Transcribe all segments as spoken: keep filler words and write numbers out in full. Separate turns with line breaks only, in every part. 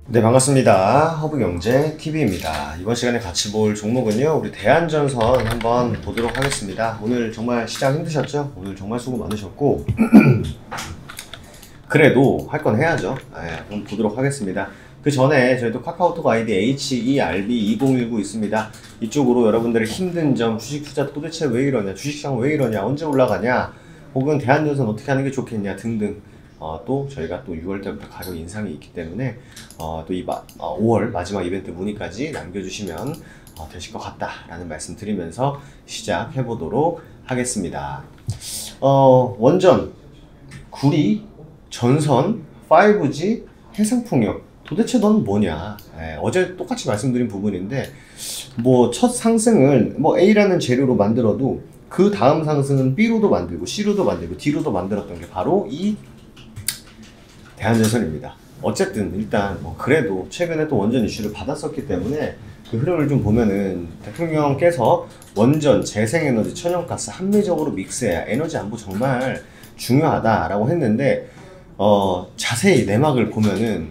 네, 반갑습니다. 허브경제티비입니다. 이번 시간에 같이 볼 종목은요, 우리 대한전선 한번 보도록 하겠습니다. 오늘 정말 시장 힘드셨죠? 오늘 정말 수고 많으셨고 그래도 할 건 해야죠. 네, 한번 보도록 하겠습니다. 그 전에 저희도 카카오톡 아이디 에이치 이 알 비 이공일구 있습니다. 이쪽으로 여러분들의 힘든 점, 주식 투자 도대체 왜 이러냐, 주식시장 왜 이러냐, 언제 올라가냐, 혹은 대한전선 어떻게 하는 게 좋겠냐 등등. 어, 또 저희가 또 유월 때부터 가격 인상이 있기 때문에 어, 또 이 어, 오월 마지막 이벤트 문의까지 남겨주시면 어, 되실 것 같다라는 말씀 드리면서 시작해 보도록 하겠습니다. 어, 원전, 구리, 전선, 파이브 지, 해상풍력, 도대체 넌 뭐냐? 예, 어제 똑같이 말씀드린 부분인데, 뭐 첫 상승을 뭐 A라는 재료로 만들어도 그 다음 상승은 B로도 만들고 C로도 만들고 D로도 만들었던 게 바로 이 대한전선입니다. 어쨌든 일단 뭐 그래도 최근에 또 원전 이슈를 받았었기 때문에 그 흐름을 좀 보면은 대통령께서 원전, 재생에너지, 천연가스 합리적으로 믹스해야 에너지 안보 정말 중요하다라고 했는데 어 자세히 내막을 보면은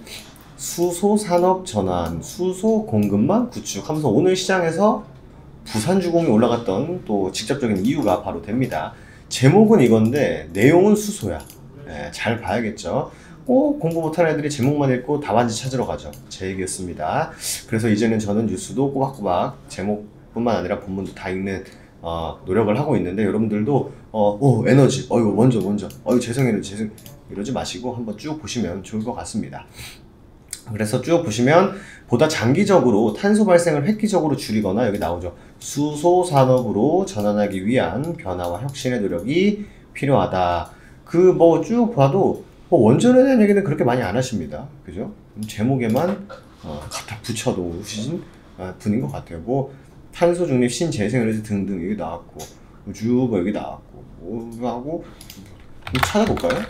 수소 산업 전환, 수소 공급망 구축하면서 오늘 시장에서 부산주공이 올라갔던 또 직접적인 이유가 바로 됩니다. 제목은 이건데 내용은 수소야. 네, 잘 봐야겠죠. 꼭 공부 못하는 애들이 제목만 읽고 답안지 찾으러 가죠. 제 얘기였습니다. 그래서 이제는 저는 뉴스도 꼬박꼬박 제목뿐만 아니라 본문도 다 읽는 어, 노력을 하고 있는데 여러분들도 어, 오 에너지, 어이구 원전 원전, 어이구 재생에너지 재생 이러지 마시고 한번 쭉 보시면 좋을 것 같습니다. 그래서 쭉 보시면 보다 장기적으로 탄소 발생을 획기적으로 줄이거나 여기 나오죠. 수소 산업으로 전환하기 위한 변화와 혁신의 노력이 필요하다. 그 뭐 쭉 봐도 뭐 원전에 대한 얘기는 그렇게 많이 안 하십니다. 그죠? 제목에만 어, 갖다 붙여놓으신 어, 분인 것 같아요. 뭐 탄소 중립, 신재생에너지 등등 여기 나왔고 쭉 여기 나왔고 뭐 하고 찾아볼까요?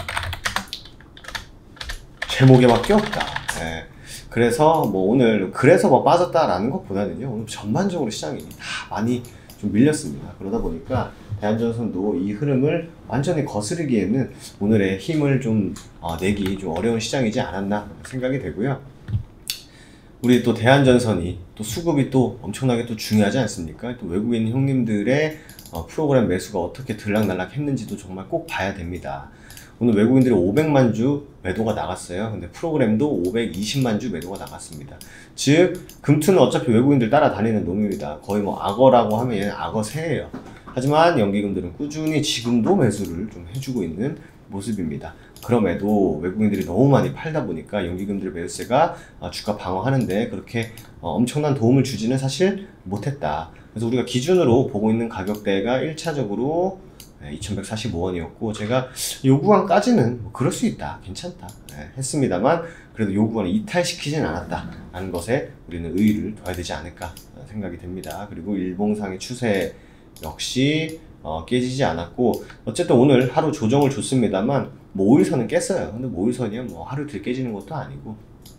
제목에밖에 없다. 네. 그래서 뭐 오늘 그래서 뭐 빠졌다라는 것보다는요 오늘 전반적으로 시장이 다 많이 좀 밀렸습니다. 그러다 보니까 대한전선도 이 흐름을 완전히 거스르기에는 오늘의 힘을 좀 어, 내기 좀 어려운 시장이지 않았나 생각이 되고요. 우리 또 대한전선이 또 수급이 또 엄청나게 또 중요하지 않습니까? 또 외국인 형님들의 어, 프로그램 매수가 어떻게 들락날락 했는지도 정말 꼭 봐야 됩니다. 오늘 외국인들이 오백만 주 매도가 나갔어요. 근데 프로그램도 오백이십만 주 매도가 나갔습니다. 즉 금투는 어차피 외국인들 따라다니는 놈입니다. 거의 뭐 악어라고 하면 얘는 악어새예요. 하지만 연기금들은 꾸준히 지금도 매수를 좀 해주고 있는 모습입니다. 그럼에도 외국인들이 너무 많이 팔다 보니까 연기금들의 매수세가 주가 방어하는데 그렇게 엄청난 도움을 주지는 사실 못했다. 그래서 우리가 기준으로 보고 있는 가격대가 일 차적으로 이천백사십오 원이었고 제가 요구안까지는 뭐 그럴 수 있다, 괜찮다 네, 했습니다만 그래도 요구안을 이탈시키진 않았다 라는 것에 우리는 의의를 둬야 되지 않을까 생각이 됩니다. 그리고 일봉상의 추세 역시 어, 깨지지 않았고 어쨌든 오늘 하루 조정을 줬습니다만 뭐 오일선은 깼어요. 근데 뭐 오일선이야 뭐 하루 들 깨지는 것도 아니고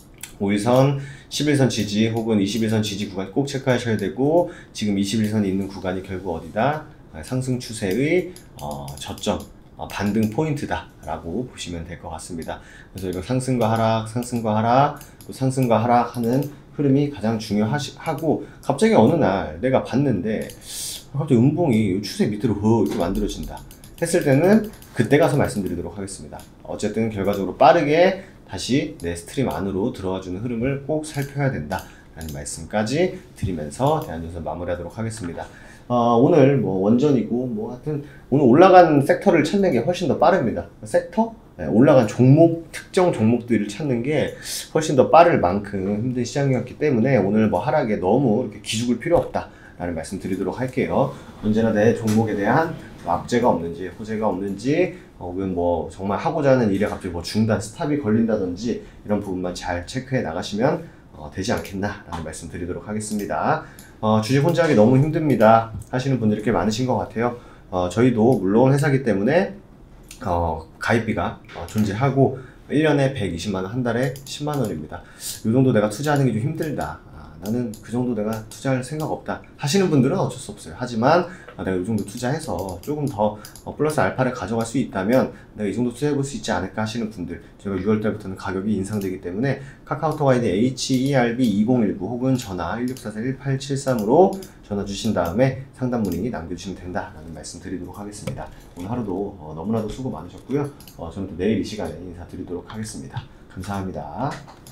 오일선, 십일선 지지 혹은 이십일선 지지 구간 꼭 체크하셔야 되고 지금 이십일선이 있는 구간이 결국 어디다? 상승 추세의 어, 저점, 어, 반등 포인트다 라고 보시면 될 것 같습니다. 그래서 이거 상승과 하락, 상승과 하락, 또 상승과 하락 하는 흐름이 가장 중요하고 갑자기 어느 날 내가 봤는데 갑자기 음봉이 추세 밑으로 허 이렇게 만들어진다 했을 때는 그때 가서 말씀드리도록 하겠습니다. 어쨌든 결과적으로 빠르게 다시 내 스트림 안으로 들어와주는 흐름을 꼭 살펴야 된다 라는 말씀까지 드리면서 대한전선 마무리하도록 하겠습니다. 어, 오늘 뭐 원전이고 뭐 하여튼 오늘 올라간 섹터를 찾는 게 훨씬 더 빠릅니다. 섹터? 네, 올라간 종목, 특정 종목들을 찾는 게 훨씬 더 빠를 만큼 힘든 시장이었기 때문에 오늘 뭐 하락에 너무 이렇게 기죽을 필요 없다 라는 말씀 드리도록 할게요. 언제나 내 종목에 대한 악재가 없는지 호재가 없는지 혹은 뭐 정말 하고자 하는 일에 갑자기 뭐 중단, 스탑이 걸린다든지 이런 부분만 잘 체크해 나가시면 어, 되지 않겠나 라는 말씀 드리도록 하겠습니다. 어, 주식 혼자 하기 너무 힘듭니다 하시는 분들이 꽤 많으신 것 같아요. 어, 저희도 물론 회사기 때문에 어, 가입비가 어, 존재하고 일 년에 백이십만 원, 한 달에 십만 원입니다. 이 정도 내가 투자하는 게 좀 힘들다. 아, 나는 그 정도 내가 투자할 생각 없다 하시는 분들은 어쩔 수 없어요. 하지만 아, 내가 이 정도 투자해서 조금 더 어, 플러스 알파를 가져갈 수 있다면 내가 이 정도 투자해 볼 수 있지 않을까 하시는 분들, 저희가 유월 달부터는 가격이 인상되기 때문에 카카오톡 아이디 에이치이알비 이공일구 혹은 전화 일육사사 일팔칠삼으로 전화 주신 다음에 상담 문의 남겨주시면 된다라는 말씀 드리도록 하겠습니다. 오늘 하루도 어, 너무나도 수고 많으셨고요. 어, 저는 또 내일 이 시간에 인사드리도록 하겠습니다. 감사합니다.